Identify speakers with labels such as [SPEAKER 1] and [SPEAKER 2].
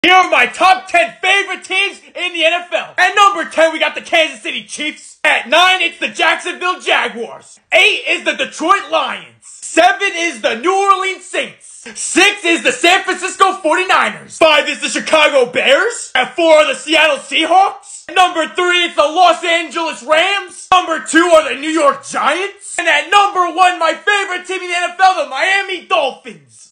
[SPEAKER 1] Here are my top 10 favorite teams in the NFL. At number 10, we got the Kansas City Chiefs. At 9, it's the Jacksonville Jaguars. 8 is the Detroit Lions. 7 is the New Orleans Saints. 6 is the San Francisco 49ers. 5 is the Chicago Bears. At 4 are the Seattle Seahawks. At number 3, it's the Los Angeles Rams. Number 2 are the New York Giants. And at number 1, my favorite team in the NFL, the Miami Dolphins.